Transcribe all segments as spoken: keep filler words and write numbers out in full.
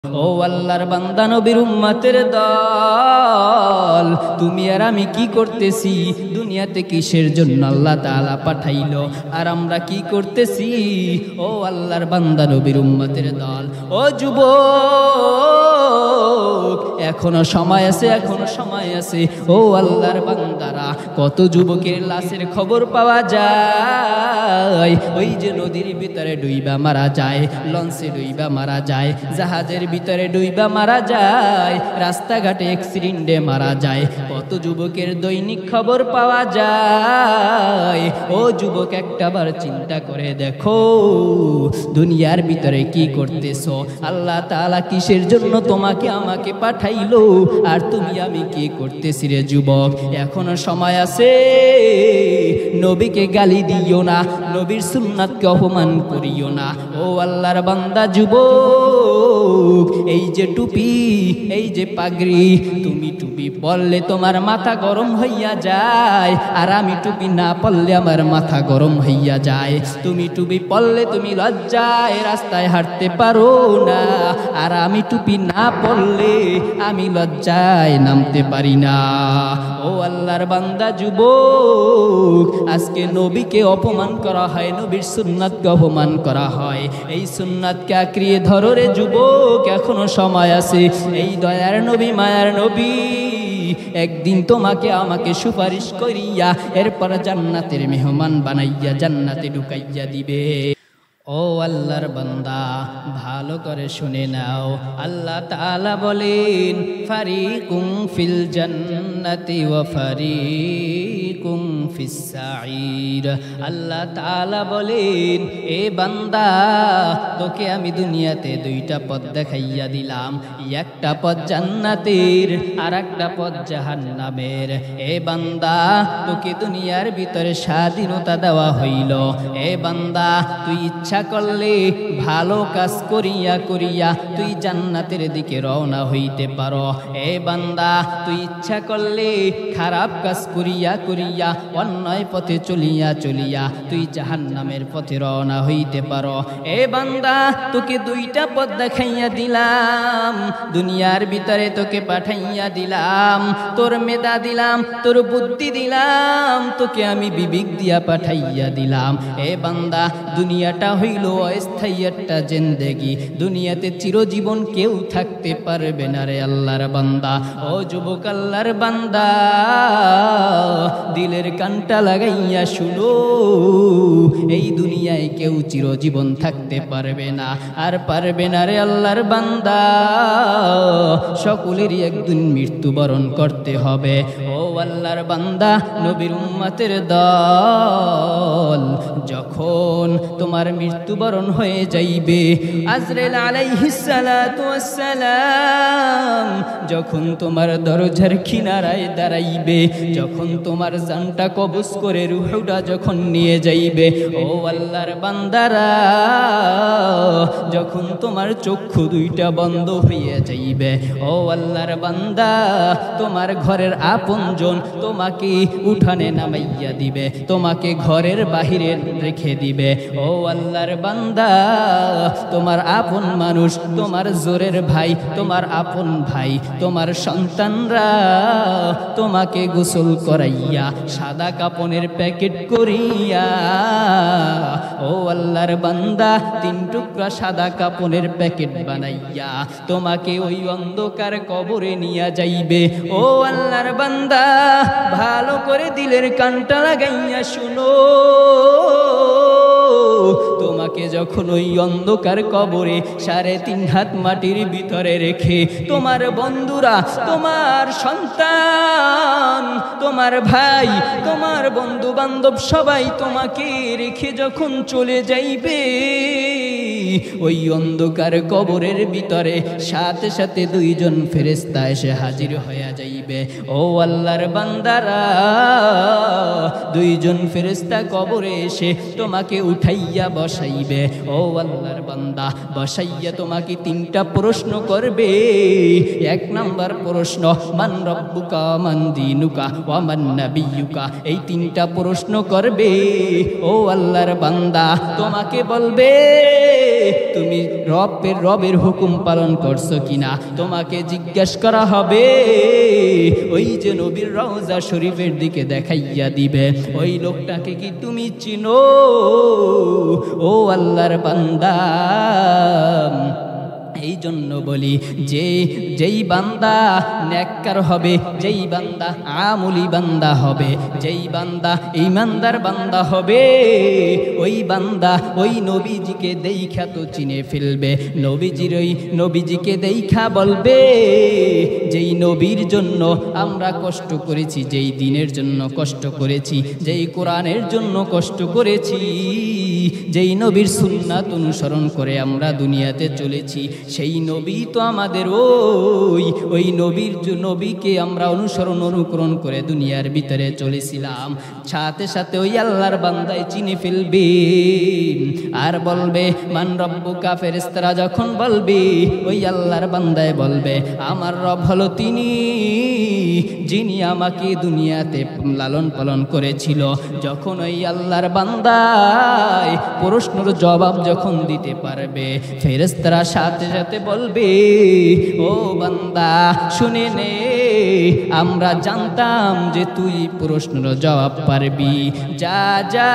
ও আল্লাহর বান্দা নবীর উম্মতের দল, তুমি আর আমি কি করতেছি? দুনিয়াতে কিসের জন্য আল্লাহ তাআলা পাঠাইলো, আর আমরা কি করতেছি? ও আল্লাহর বান্দা নবীর উম্মতের দল, ও যুবক, এখনো সময় আছে, এখনো সময় আছে। ও আল্লাহর বান্দারা, কত যুবকের লাশের খবর পাওয়া যায়, ওই যে নদীর ভিতরে ডুইবা মারা যায়, লঞ্চে ডুইবা মারা যায়, জাহাজের ভিতরে ডুইবা মারা যায়, রাস্তাঘাটে অ্যাক্সিডেন্টে মারা যায়, কত যুবকের দৈনিক খবর পাওয়া যায়। ও যুবক, একটাবার চিন্তা করে দেখো, দুনিয়ার ভিতরে কি করতেছো? আল্লাহ তাআলা কিসের জন্য তোমাকে আমাকে পাঠাইলো, আর তুমি আমি কি করতেছি রে যুবক? এখনো সময় আছে, নবীকে গালি দিও না, নবীর সুন্নাতকে অপমান করিও না। ও আল্লাহর বান্দা যুবক, এই যে টুপি, এই যে পাগড়ি, তুমি টুপি পরলে তোমার মাথা গরম হইয়া যায়, আর আমি টুপি না পরলে আমার মাথা গরম হইয়া যায়। তুমি টুপি পরলে তুমি লজ্জায় রাস্তায় হাঁটতে পারো না, আর আমি টুপি না পরলে আমি লজ্জায় নামতে পারি না। ও আল্লাহর বান্দা যুবক, আজকে নবীকে অপমান করা হয়, নবীর সুন্নাতকে অপমান করা হয়। এই সুন্নাতকে আঁকড়িয়ে ধরো রে যুবক, এখনো সময় আছে। এই দয়ার নবী, মায়ার নবী একদিন তোমাকে আমাকে সুপারিশ করিয়া এরপর জান্নাতের মেহমান বানাইয়া জান্নাতে ঢুকাইয়া দিবে। ও আল্লাহর বান্দা, ভালো করে শুনে নাও, আল্লাহ তাআলা বলেন, ফারিকুম ফিল জান্নাতি ওয়া ফারিকুম ফিস সাঈর। আল্লাহ তাআলা বলেন, এ বান্দা, তোকে আমি দুনিয়াতে দুইটা পথ দেখাইয়া দিলাম, একটা পথ জান্নাতের আর একটা পথ জাহান্নামের। এ বান্দা, তোকে দুনিয়ার ভিতরে স্বাধীনতা দেওয়া হইল। এ বান্দা, তুই ইচ্ছা করলে ভালো কাজ করিয়া করিয়া তুই জান্নাতের দিকে রওনা হইতে পারো। এ বান্দা, তুই ইচ্ছা করলে খারাপ কাজ করিয়া করিয়া অন্যায় পথে চলিয়া চলিয়া তুই জাহান্নামের পথে রওনা হইতে পারো। এ বান্দা, তোকে দুইটা পথ দেখাইয়া দিলাম, দুনিয়ার ভিতরে তোকে পাঠাইয়া দিলাম, তোর মেধা দিলাম, তোর বুদ্ধি দিলাম, তোকে আমি বিবেক দিয়া পাঠাইয়া দিলাম। এ বান্দা, দুনিয়াটা হইল অস্থায়ী একটা জিন্দেগি, দুনিয়াতে চিরজীবন কেউ থাকতে পারবে না রে আল্লাহর বান্দা। ও যুবক, আল্লাহর বান্দা, দিলের কানটা লাগাইয়া শুনো, এই দুনিয়ায় কেউ চিরজীবন থাকতে পারবে না, আর পারবে না রে আল্লাহর বান্দা। সকলেরই একদিন মৃত্যুবরণ করতে হবে। ও আল্লাহর বান্দা, নবীর উম্মতের দল, যখন তোমার মৃত্যুবরণ হয়ে যাইবে, আজরাইল আলাইহিস সালাতু ওয়াস সালাম যখন তোমার দরজার কিনারায় দাঁড়াইবে, যখন তোমার জানটা কবজ করে রূহটা যখন নিয়ে যাইবে, ও আল্লাহর বান্দারা, যখন তোমার চক্ষু দুইটা বন্ধ হইয়া যাইবে, ও আল্লাহর বান্দা, তোমার ঘরের আপনজন তোমাকে উঠানে নামাইয়া দিবে, তোমাকে ঘরের বাহিরে রেখে দিবে। ও আল্লাহর বান্দা, তোমার আপন মানুষ, তোমার জোরের ভাই, তোমার আপন ভাই, তোমার সন্তানরা তোমাকে গোসল করাইয়া সাদা কাপনের প্যাকেট করিয়া, ও আল্লাহর বান্দা, তিন টুকরা সাদা কাপনের প্যাকেট বানাইয়া তোমাকে ওই অন্ধকার কবরে নিয়ে যাইবে। ও আল্লাহর বান্দা, ভালো করে দিলের কানটা লাগাইয়া শুনো, তোমাকে যখন ওই অন্ধকার কবরে সাড়ে তিন হাত মাটির ভিতরে রেখে তোমার বন্ধুরা, তোমার সন্তান, তোমার ভাই, তোমার বন্ধু বান্ধব সবাই তোমাকে রেখে যখন চলে যাইবে, ওই অন্ধকার কবরের ভিতরে সাথে সাথে দুইজন ফেরেশতা এসে হাজির হইয়া যাইবে। ও আল্লাহর বান্দারা, দুইজন ফেরেশতা কবরে এসে তোমাকে উঠাইয়া বসাইবে। ও আল্লাহর বান্দা, বসাইয়া তোমাকে তিনটা প্রশ্ন করবে। এক নাম্বার প্রশ্ন, মান রব্বুকা মান দীনুকা ওয়া মান নাবিয়্যুকা। এই তিনটা প্রশ্ন করবে। ও আল্লাহর বান্দা, তোমাকে বলবে, তুমি রবের রবের হুকুম পালন করছো কিনা তোমাকে জিজ্ঞাসা করা হবে। ওই যে নবীর রওজা শরীফের দিকে দেখাইয়া দিবে, ওই লোকটাকে কি তুমি চিনো? ও আল্লাহর বান্দা, এই জন্য বলি যে যেই বান্দা নেককার হবে, যেই বান্দা আমলি বান্দা হবে, যেই বান্দা ঈমানদার বান্দা হবে, ওই বান্দা ওই নবীজিকে দেখা তো চিনে ফেলবে। নবীজির ওই নবীজিকে দেখা বলবে, যেই নবীর জন্য আমরা কষ্ট করেছি, যেই দিনের জন্য কষ্ট করেছি, যেই কোরআনের জন্য কষ্ট করেছি, যেই নবীর সুন্নাত অনুসরণ করে আমরা দুনিয়াতে চলেছি, সেই নবী তো আমাদের ওই ওই নবীর নবীকে আমরা অনুসরণ অনুকরণ করে দুনিয়ার ভিতরে চলেছিলাম। সাথে সাথে ওই আল্লাহর বান্দায় চিনে ফেলবে আর বলবে মান রব্বুকা। ফেরেশতারা যখন বলবে, ওই আল্লাহর বান্দায় বলবে আমার রব হলো তিনি যিনি আমাকে দুনিয়াতে লালন পালন করেছিল। যখন ওই আল্লাহর বান্দায় প্রশ্নের জবাব যখন দিতে পারবে, ফেরেশতারা সাথে সাথে বলবে ও বান্দা শুনে নে, আমরা জানতাম যে তুই প্রশ্নের জবাব পারবি। যা যা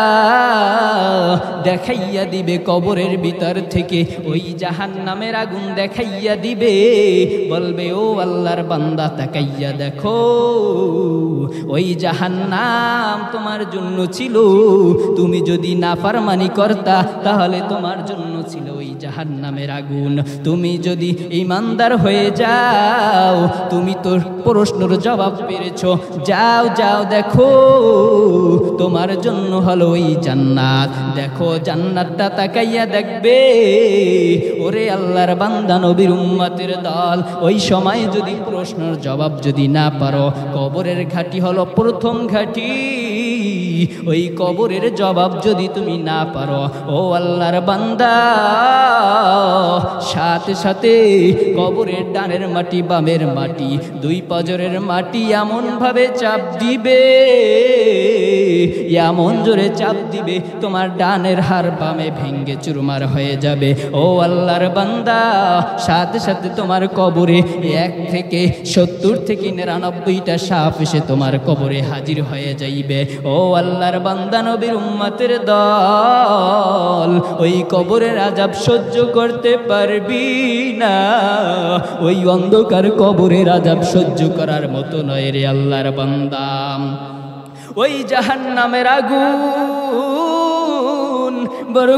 দেখাইয়া দিবে কবরের ভিতর থেকে ওই জাহান্নামের আগুন দেখাইয়া দিবে, বলবে ও আল্লাহর বান্দা তাকাইয়া দেখো, ওই জাহান্নাম তোমার জন্য ছিল, তুমি যদি নাফরমানি করতা তাহলে তোমার জন্য ছিল ওই জাহান্নামের আগুন। তুমি যদি ঈমানদার হয়ে যাও, তুমি তোর প্রশ্নের জবাব পেরেছো, যাও যাও দেখো তোমার জন্য হলো ওই জান্নাত। দেখো জান্নাতটা তাকাইয়া দেখবে। ওরে আল্লাহর বান্দা নবীর উম্মতের দল, ওই সময় যদি প্রশ্নের জবাব যদি না পারো, কবরের ঘাটি হলো প্রথম ঘাটি, ওই কবরের জবাব যদি তুমি না পারো, ও আল্লাহর বান্দা সাথে সাথে কবরের ডানের মাটি বামের মাটি দুই পজরের মাটি এমন ভাবে চাপ দিবে, এমন জোরে চাপ দিবে তোমার ডানের হাড় বামে ভেঙ্গে চুরমার হয়ে যাবে। ও আল্লাহর বান্দা সাথে সাথে তোমার কবরে এক থেকে সত্তর থেকে নিরানব্বইটা সাপ এসে তোমার কবরে হাজির হয়ে যাইবে। ও আল্লাহর বান্দা নবীর উম্মতের দল, ওই কবরের আযাব সহ্য করতে পারবি না, ওই অন্ধকার কবরের আযাব সহ্য করার মতো নয় রে আল্লাহর বান্দা। ওই জাহান্নামের আগুন বড়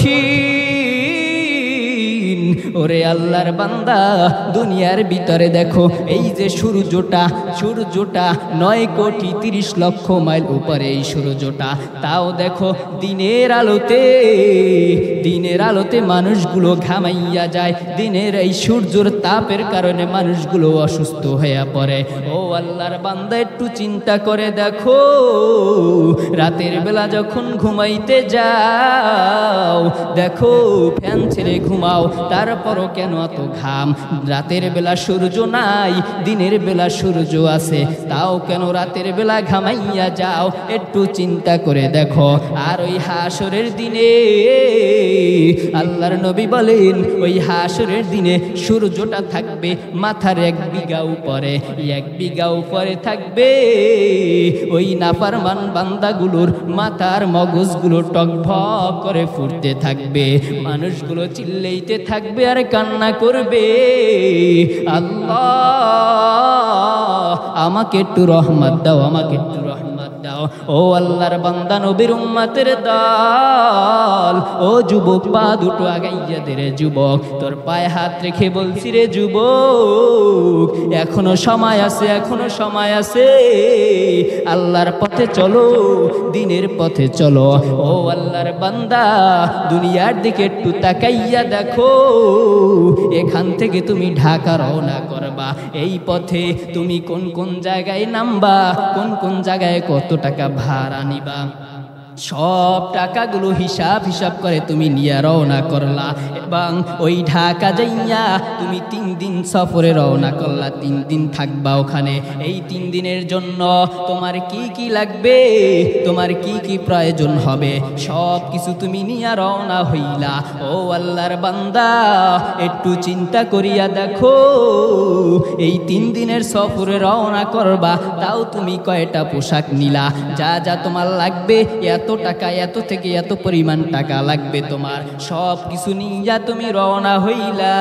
কঠিন। ওরে আল্লাহর বান্দা দুনিয়ার ভিতরে দেখো, এই যে সূর্যটা সূর্যটা নয় কোটি তিরিশ লক্ষ মাইল উপরে এই সূর্যটা, তাও দেখো দিনের আলোতে দিনের আলোতে মানুষগুলো ঘামাইয়া যায়, দিনের এই সূর্যের তাপের কারণে মানুষগুলো অসুস্থ হয়ে পড়ে। ও আল্লাহর বান্দা একটু চিন্তা করে দেখো, রাতের বেলা যখন ঘুমাইতে যাও, দেখো ফ্যান ছেড়ে ঘুমাও, তারপরও কেন এত ঘাম? রাতের বেলা সূর্য নাই, দিনের বেলা সূর্য আছে, তাও কেন রাতের বেলা ঘামাইয়া যাও? একটু চিন্তা করে দেখো। আর ওই হাসরের দিনে আল্লাহর নবী বলেন, ওই হাসরের দিনে সূর্যটা থাকবে মাথার এক বিঘা উপরে, এক বিঘা উপরে থাকবে ওই নাফরমান বান্দাগুলোর মাথার মগজগুলো টকভক করে ফুটতে থাকবে, মানুষগুলো চিল্লাইতে থাকবে আর কান্না করবে, আল্লাহ আমাকে একটু রহমত দাও, আমাকে একটু রহমত দাও। ও আল্লাহর বান্দা নবীর উম্মতের দল, ও যুবক পা দুটো আগাইয়া দে রে যুবক, তোর পায়ে হাত রেখে বলছি রে যুবক, এখনো সময় আছে, এখনো সময় আছে, আল্লাহর পথে চলো, দিনের পথে চলো। ও আল্লাহর বান্দা দুনিয়ার দিকে একটু তাকাইয়া দেখো, এখান থেকে তুমি ঢাকা রওনা করবা, এই পথে তুমি কোন কোন জায়গায় নামবা, কোন কোন জায়গায় কত টাকা ভাড়া নিবা, সব টাকাগুলো হিসাব হিসাব করে তুমি নিয়ে রওনা করলা এবং ওই ঢাকা যাইয়া তুমি তিন দিন সফরে রওনা করলা। তিন দিন থাকবা ওখানে। এই তিন দিনের জন্য তোমার কি কি লাগবে, তোমার কি কি প্রয়োজন হবে, সব কিছু তুমি নিয়ে রওনা হইলা। ও আল্লাহর বান্দা, একটু চিন্তা করিয়া দেখো, এই তিন দিনের সফরে রওনা করবা, তাও তুমি কয়টা পোশাক নিলা? যা যা তোমার লাগবে, এত টাকা, এত থেকে এত পরিমাণ টাকা লাগবে তোমার, সব কিছু নিয়ে তুমি রওনা হইলা।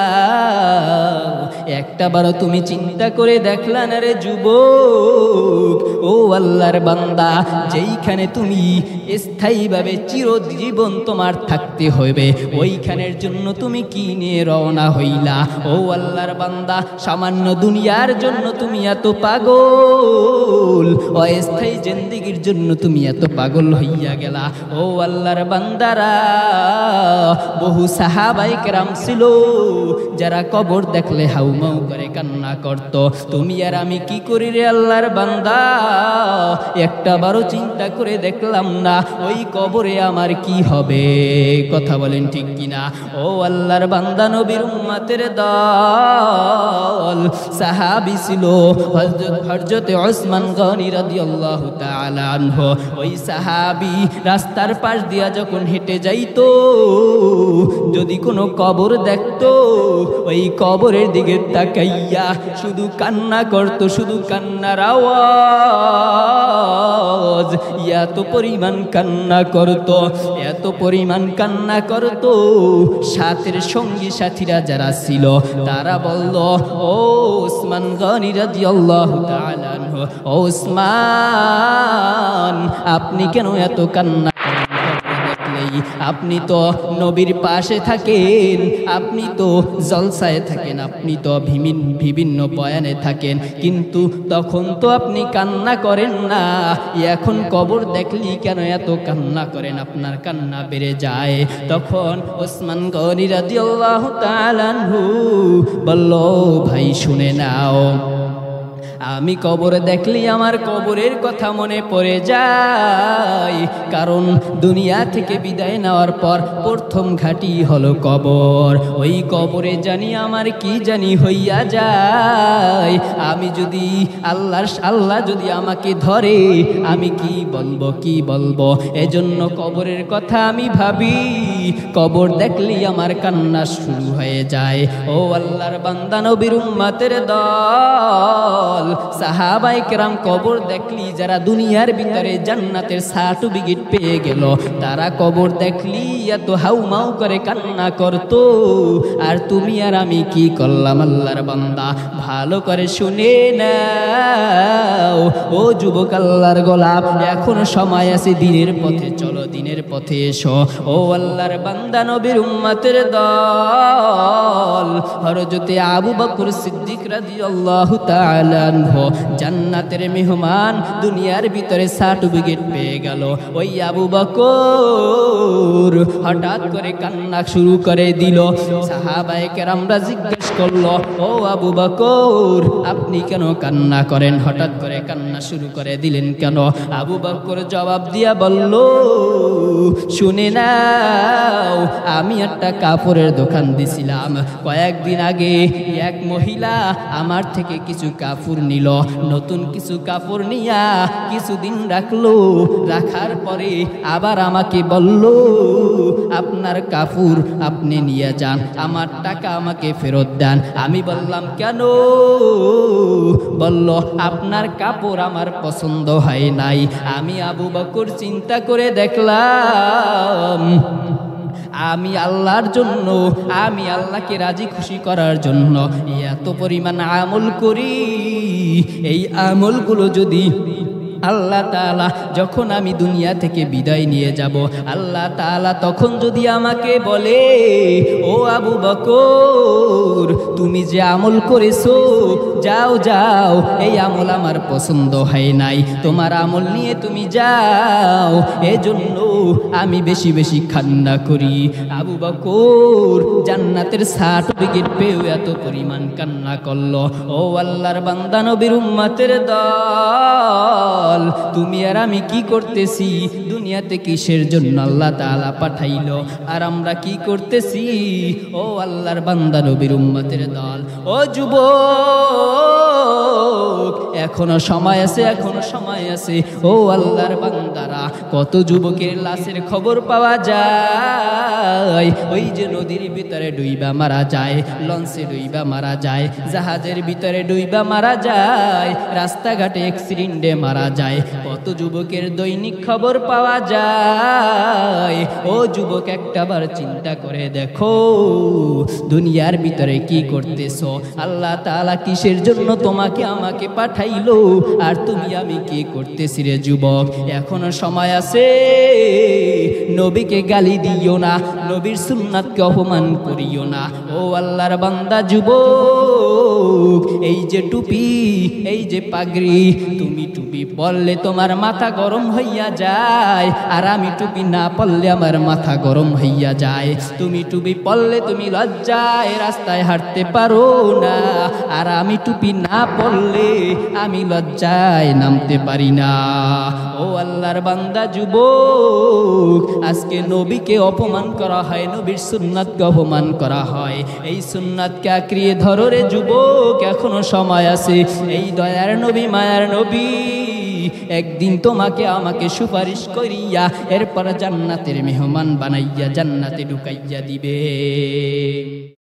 একটা বারো তুমি চিন্তা করে দেখলা না রে যুবক? ও আল্লাহর বান্দা, যেইখানে তুমি স্থায়ীভাবে চিরজীবন তোমার থাকতে হবে, ওইখানের জন্য তুমি কি নিয়ে রওনা হইলা? ও আল্লাহর বান্দা, সামান্য দুনিয়ার জন্য তুমি এত পাগল, অস্থায়ী জিন্দেগির জন্য তুমি এত পাগল হইয়া গেলা। ও আল্লাহর বান্দারা, বহু সাহাবায়ে কেরাম ছিল যারা কবর দেখলে হাউমাউ করে কান্না করত। তুমি আর আমি কি করি রে আল্লাহর বান্দা? একটা বারো চিন্তা করে দেখলাম না ওই কবরে আমার কি হবে? কথা বলেন ঠিক কিনা? ও আল্লাহর বান্দা, নবীর উম্মতের দল সাহাবী ছিল হযরত হযরত ওসমান গনি রাদিয়াল্লাহু তাআলা আনহু। ওই সাহাবী রাস্তার পাশ দিয়া যখন হেঁটে যাইতো, যদি কোনো কবর দেখতো, ওই কবরের দিকে তাকাইয়া শুধু কান্না করত, শুধু কান্নার আওয়াজ। এত পরিমাণ কান্না করত, এত পরিমাণ কান্না করত, সাথের সঙ্গী সাথীরা যারা ছিল তারা বলল, ও ওসমান গনি রাদিয়াল্লাহু তাআলা আনহু, ও ওসমান, আপনি কেন এত কান্না? আপনি তো নবীর পাশে থাকেন, আপনি তো জলসায় থাকেন, আপনি তো বিভিন্ন বয়ানে থাকেন, কিন্তু তখন তো আপনি কান্না করেন না। এখন কবর দেখলি কেন এত কান্না করেন? আপনার কান্না বেড়ে যায়। তখন ওসমান গনি রাদিয়াল্লাহু তাআলা আনহু বলল, ভাই শুনে নাও, আমি কবর দেখলি আমার কবরের কথা মনে পড়ে যায়, কারণ দুনিয়া থেকে বিদায় নেওয়ার পর প্রথম ঘাটি হলো কবর। ওই কবরে জানি আমার কি জানি হইয়া যায়। আমি যদি আল্লাহ আল্লাহ যদি আমাকে ধরে, আমি কি বলবো, কি বলবো? এজন্য কবরের কথা আমি ভাবি, কবর দেখলি আমার কান্না শুরু হয়ে যায়। ও আল্লাহর বান্দা, নবীর উম্মতের দল সাহাবায়ে কেরাম কবর দেখলি, যারা দুনিয়ার ভিতরে জান্নাতের সার্টিফিকেট পেয়ে গেল, তারা কবর দেখলি এত হাউমাউ করে কান্না করত। আর তুমি আর আমি কি করলাম আল্লাহর বান্দা? ভালো করে শুনে নাও ও যুবক, আল্লাহর গোলাপ, এখন সময় আছে, দিনের পথে চলো, দিনের পথে এসো। ও আল্লাহর বান্দা, নবীর উম্মতের দল হযরতে আবু বকর সিদ্দিক রাদিয়াল্লাহু তাআলা আনহু, জান্নাতের মেহমান, দুনিয়ার ভিতরে সার্টিফিকেট পেয়ে গেল। ওই আবু বকর হঠাৎ করে কান্না শুরু করে দিল। সাহাবায়ে কেরামরা জিজ্ঞেস করলো, ও আবু বকর, আপনি কেন কান্না করেন? হঠাৎ করে কান্না শুরু করে দিলেন কেন? আবু বকর জবাব দিয়া বলল, শুনে নাও, আমি একটা কাপড়ের দোকান দিছিলাম, কয়েকদিন আগে এক মহিলা আমার থেকে কিছু কাপড় নিল, নতুন কিছু কাপড় নিয়া কিছুদিন রাখলো, রাখার পরে আবার আমাকে বলল, আপনার কাপড় আপনি নিয়ে যান, আমার টাকা আমাকে ফেরত দেন। আমি বললাম, কেন? বলল, আপনার কাপড় আমার পছন্দ হয় নাই। আমি আবু বকর চিন্তা করে দেখলাম, আমি আল্লাহর জন্য, আমি আল্লাহকে রাজি খুশি করার জন্য এত পরিমাণ আমল করি, এই আমলগুলো যদি আল্লাহ তাআলা যখন আমি দুনিয়া থেকে বিদায় নিয়ে যাব, আল্লাহ তাআলা তখন যদি আমাকে বলে, ও আবু বকর, তুমি যে আমল করেছো, যাও যাও, এই আমল আমার পছন্দ হয় নাই, তোমার আমল নিয়ে তুমি যাও। এজন্য আমি বেশি বেশি কান্না করি। আবু বকর জান্নাতের সার্টিফিকেট পেয়ে এত পরিমাণ কান্না করলো। ও আল্লাহর বান্দা নবীর উম্মতের দল, তুমি আর আমি কি করতেছি? দুনিয়াতে কিসের জন্য আল্লাহ তাআলা পাঠাইলো, আর আমরা কি করতেছি? ও আল্লাহর বান্দা নবীর উম্মতের দল, ও যুবক, এখনো সময় আছে, এখনো সময় আছে। ও আল্লাহর বান্দারা, কত যুবকের লাশের খবর পাওয়া যায়, ওই যে নদীর ভিতরে ডুইবা মারা যায়, লঞ্চে ডুইবা মারা যায়, জাহাজের ভিতরে ডুইবা মারা যায়, রাস্তাঘাটে অ্যাক্সিডেন্টে মারা যায়। কত যুবকের দৈনিক খবর পাওয়া যায়। ও যুবক, একটাবার চিন্তা করে দেখো, দুনিয়ার ভিতরে কি করতেছো? আল্লাহ তাআলা কিসের জন্য তোমাকে আমাকে পাঠাইলো, আর তুমি আমি কি করতেছি রে যুবক? এখনো সময় আছে। নবীকে গালি দিও না, নবীর সুন্নাতকে অপমান করিও না। ও আল্লাহর বান্দা যুবক, এই যে টুপি, এই যে পাগড়ি, তুমি টুপি পরলে তোমার মাথা গরম হইয়া যায়, আর আমি টুপি না পরলে আমার মাথা গরম হইয়া যায়। তুমি টুপি পরলে তুমি লজ্জায় রাস্তায় হাঁটতে পারো না, আর আমি টুপি না পরলে আমি লজ্জায় নামতে পারি না। ও আল্লাহর বান্দা যুবক, আজকে নবীকে অপমান করা হয়, নবীর সুন্নাতকে অপমান করা হয়। এই সুন্নাতকে আঁকড়িয়ে ধরো রে যুবক, এখনো সময় আছে। এই দয়ার নবী, মায়ার নবী একদিন তোমাকে আমাকে সুপারিশ করিয়া এরপর জান্নাতের মেহমান বানাইয়া জান্নাতে ঢুকাইয়া দিবে।